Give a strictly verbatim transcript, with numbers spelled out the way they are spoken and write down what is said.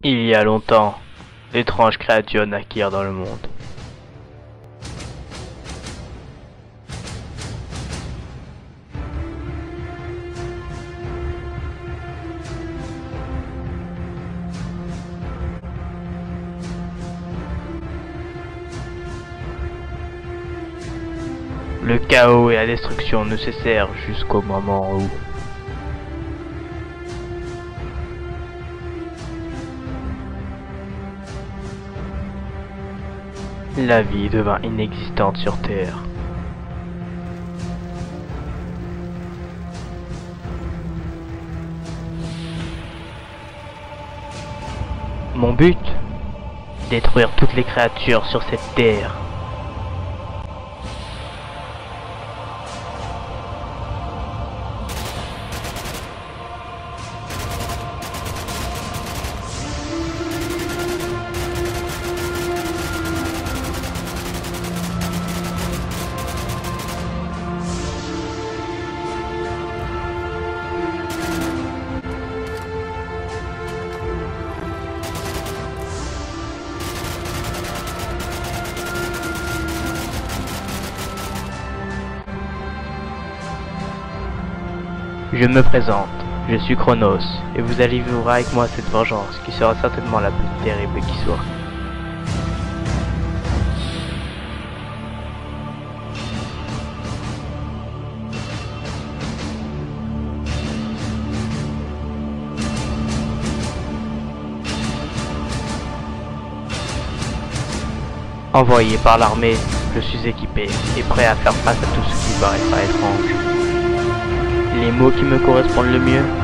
Il y a longtemps, d'étranges créatures naquirent dans le monde. Le chaos et la destruction ne cessèrent jusqu'au moment où... la vie devint inexistante sur Terre. Mon but? Détruire toutes les créatures sur cette Terre. Je me présente, je suis Chronos, et vous allez vivre avec moi cette vengeance qui sera certainement la plus terrible qui soit. Envoyé par l'armée, je suis équipé et prêt à faire face à tout ce qui paraîtra étrange. Les mots qui me correspondent le mieux,